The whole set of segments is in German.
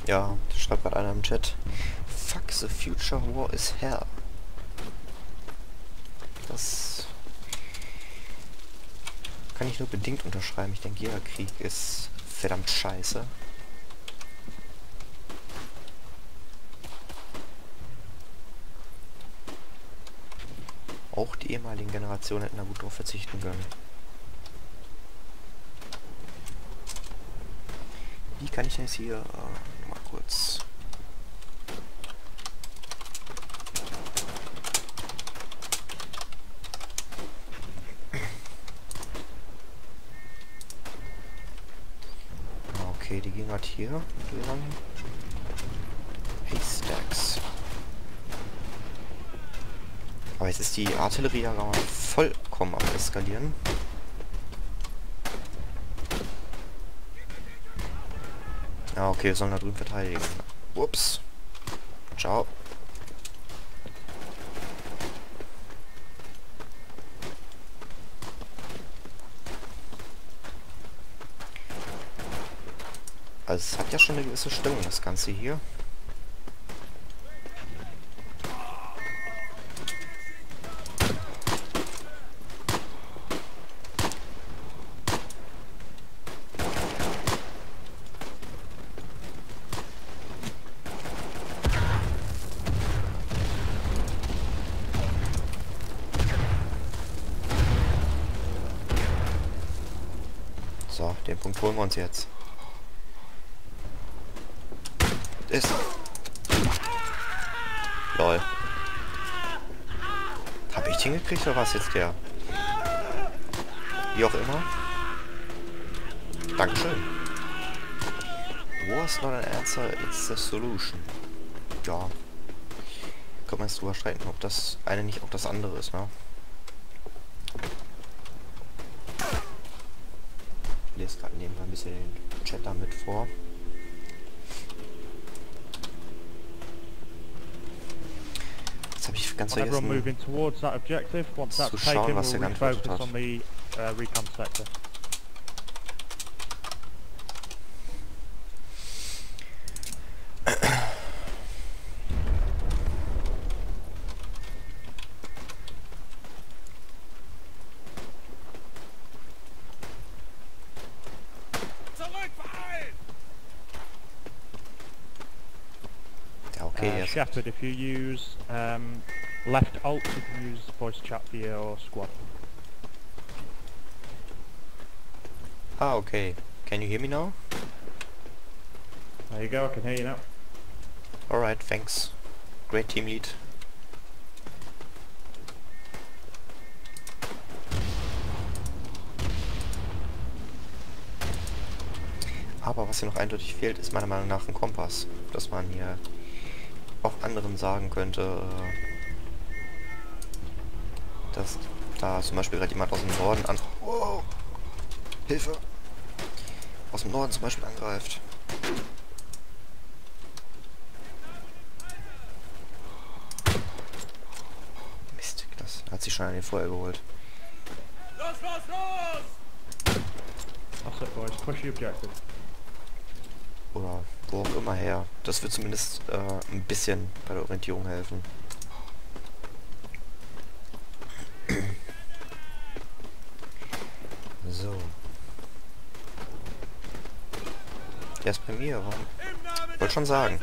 Ja, das schreibt gerade einer im Chat. Fuck, the future war is hell. Das kann ich nur bedingt unterschreiben. Ich denke, jeder Krieg ist verdammt scheiße. Auch die ehemaligen Generationen hätten da gut drauf verzichten können. Wie kann ich denn jetzt hier mal kurz... Okay, die gehen gerade hier lang. Haystacks. Aber jetzt ist die Artillerie ja gerade vollkommen am Eskalieren. Ja, okay, wir sollen da drüben verteidigen. Ups. Ciao. Also es hat ja schon eine gewisse Stimmung, das Ganze hier. So, den Punkt holen wir uns jetzt. Ist. Lol. Hab ich den gekriegt oder was jetzt der? Wie auch immer. Dankeschön. War's not an answer, it's a solution. Ja. Kann man jetzt drüber streiten, ob das eine nicht auch das andere ist, ne? Ich lese gerade nebenbei ein bisschen den Chat damit vor. Jetzt habe ich ganz vergessen zu schauen, was er geantwortet hat. Okay, yes. Shepard, if you use left alt, you can use voice chat for your squad. Ah, okay. Can you hear me now? There you go, I can hear you now. Alright, thanks. Great team lead. Aber was hier noch eindeutig fehlt, ist meiner Meinung nach ein Kompass. Dass man hier auch anderen sagen könnte, dass da zum Beispiel gerade jemand aus dem Norden an... Wow! Hilfe! Aus dem Norden zum Beispiel angreift. Mist, das hat sich schon an den Feuer geholt. Los, los, los! That's it, boys. Push the objective. Oder wo auch immer her. Das wird zumindest ein bisschen bei der Orientierung helfen. So. Der ist bei mir, warum? Ich wollte schon sagen.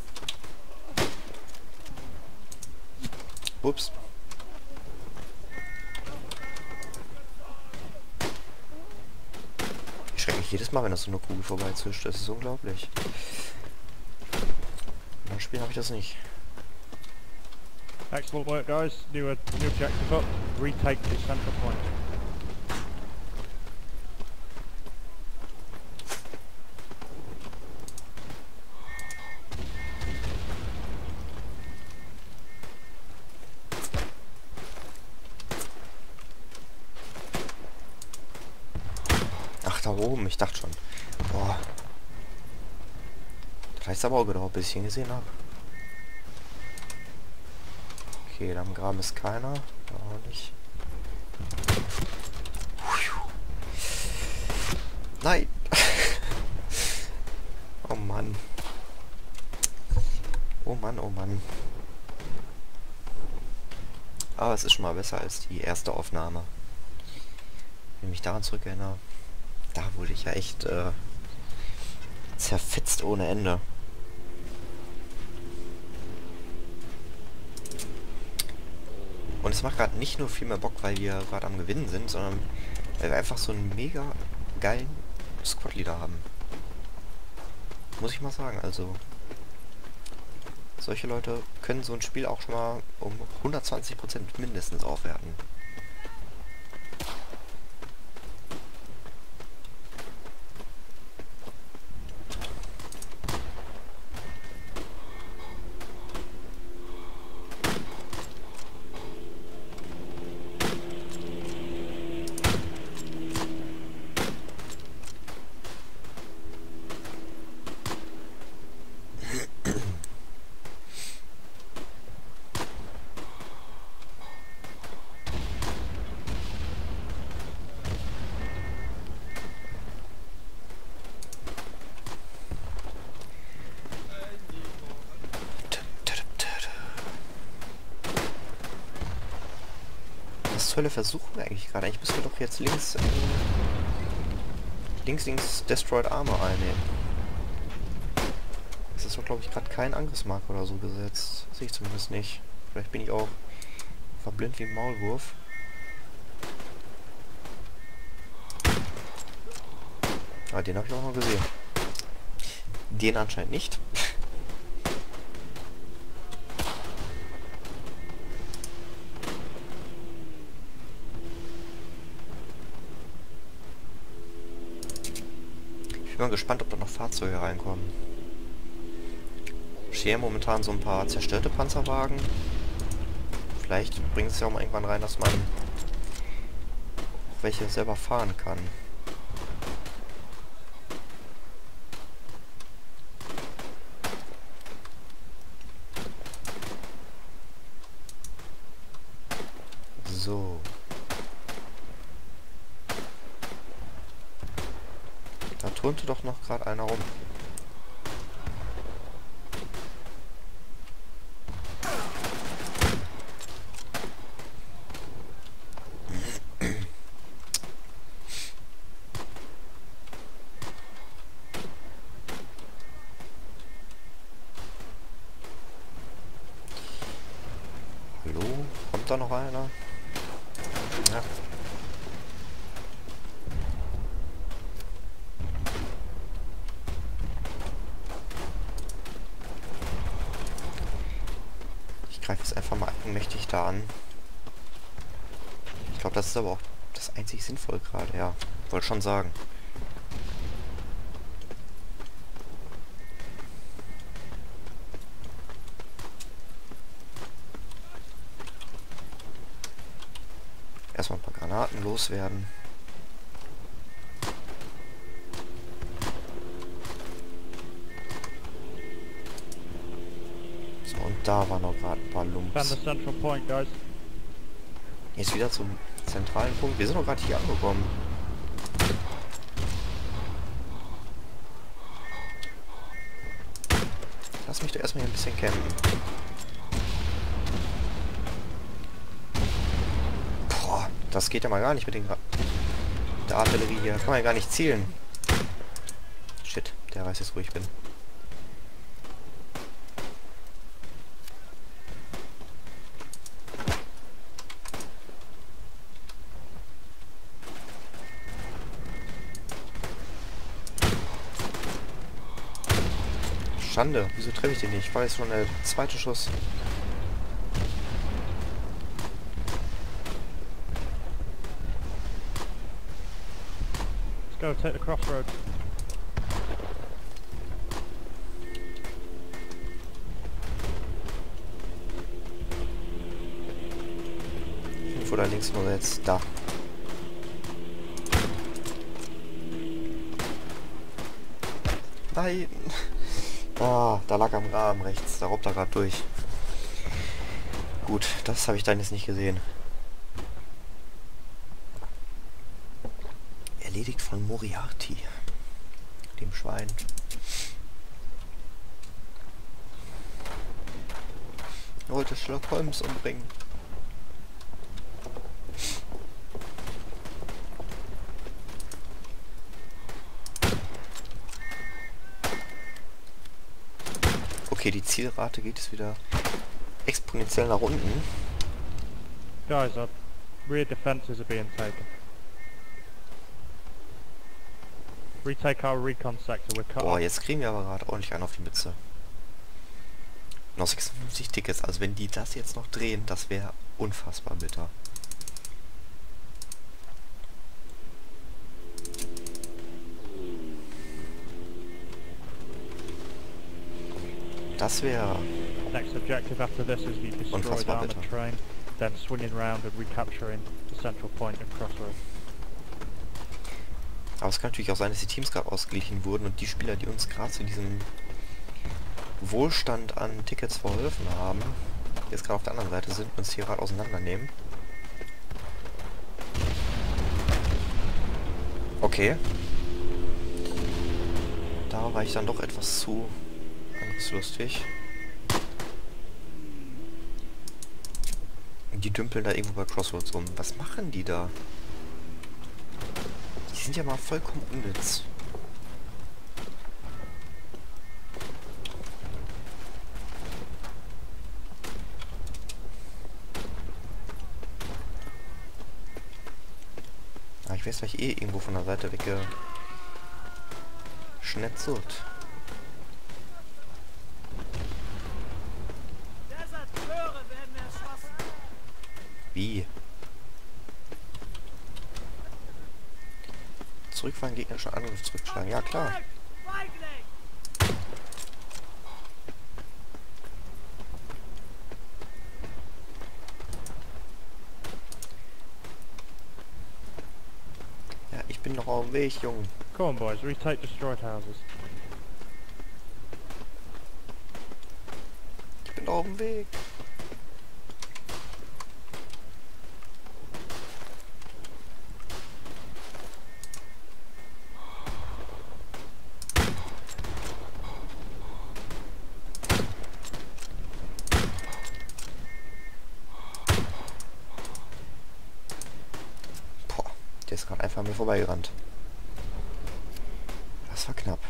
Ups. Ich schrecke mich jedes Mal, wenn das so eine Kugel vorbeizischt. Das ist unglaublich. In einem Spiel habe ich das nicht. Excellent work, guys. New objective up. Retake the central point. Ach, da oben. Ich dachte schon. Boah. Das heißt aber auch gedauert, bis ich ihn gesehen habe. Okay, da am Graben ist keiner. Da auch nicht. Nein! Oh Mann. Oh Mann, oh Mann. Aber es ist schon mal besser als die erste Aufnahme. Wenn ich mich daran zurückerinnere, da wurde ich ja echt zerfetzt ohne Ende. Und es macht gerade nicht nur viel mehr Bock, weil wir gerade am Gewinnen sind, sondern weil wir einfach so einen mega geilen Squad-Leader haben. Muss ich mal sagen, also solche Leute können so ein Spiel auch schon mal um 120% mindestens aufwerten. Was zur Hölle versuchen wir eigentlich gerade? Eigentlich müssen wir doch jetzt links Destroyed Armor einnehmen. Es ist doch, glaube ich, gerade kein Angriffsmarker oder so gesetzt. Sehe ich zumindest nicht. Vielleicht bin ich auch verblind wie ein Maulwurf. Ah, den habe ich auch noch gesehen. Den anscheinend nicht. Ich bin mal gespannt, ob da noch Fahrzeuge reinkommen. Ich sehe momentan so ein paar zerstörte Panzerwagen. Vielleicht bringt es ja auch mal irgendwann rein, dass man auch welche selber fahren kann. So. Da turnte doch noch gerade einer rum. Hallo? Kommt da noch einer? Ja. Ich greife jetzt einfach mal eigenmächtig da an. Ich glaube, das ist aber auch das einzig Sinnvolle gerade, ja. Wollte schon sagen. Erstmal ein paar Granaten loswerden. So, und da waren noch gerade ein paar Found Lumps. the central point, guys. Jetzt wieder zum zentralen Punkt. Wir sind doch gerade hier angekommen. Lass mich doch erstmal hier ein bisschen campen. Boah, das geht ja mal gar nicht mit der Artillerie hier. Kann man ja gar nicht zielen. Shit, der weiß jetzt, wo ich bin. Schande, wieso treffe ich den nicht? War jetzt schon der zweite Schuss. Let's go take the crossroads. Irgendwo da links nur jetzt. Da. Nein. Ah, da lag am Rahmen rechts. Da robbt er gerade durch. Gut, das habe ich dann jetzt nicht gesehen. Erledigt von Moriarty. Dem Schwein. heute Sherlock Holmes umbringen. Okay, die Zielrate geht es wieder exponentiell nach unten. Guys, our rear defences are being taken. Retake our recon sector, we're cut Boah, off. jetzt kriegen wir aber gerade ordentlich einen auf die Mütze. Noch 56 Tickets, also wenn die das jetzt noch drehen, das wäre unfassbar bitter. Das wäre Next objective after this is the destroyed unfassbar armoured bitter. train, then swinging round and recapturing the central point of Crossroads. Aber es kann natürlich auch sein, dass die Teams gerade ausgeglichen wurden und die Spieler, die uns gerade zu diesem Wohlstand an Tickets verholfen haben, die jetzt gerade auf der anderen Seite sind, uns hier gerade auseinandernehmen. Okay. Da war ich dann doch etwas zu angriffslustig. Die dümpeln da irgendwo bei Crossroads rum. Was machen die da? Die sind ja mal vollkommen unnütz. Ah, ich werde gleich eh irgendwo von der Seite weggeschnetzelt. Deserteure werden erschossen. Wie? Zurückfahren, gegnerischer Angriff zurückschlagen. Ja, klar. Feigling! Ja, ich bin noch auf dem Weg, Junge. Come on boys, retake destroyed houses. Ich bin auf dem Weg. Boah, der ist gerade einfach an mir vorbeigerannt. Das war knapp.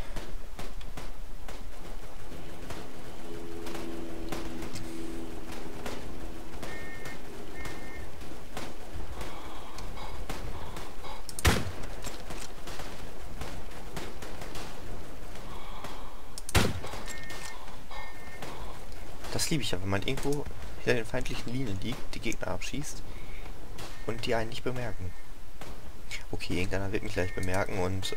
Das liebe ich ja, wenn man irgendwo hinter den feindlichen Linien liegt, die Gegner abschießt und die einen nicht bemerken. Okay, irgendeiner wird mich gleich bemerken und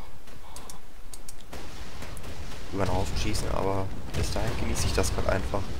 über den Haufen schießen, aber bis dahin genieße ich das gerade einfach.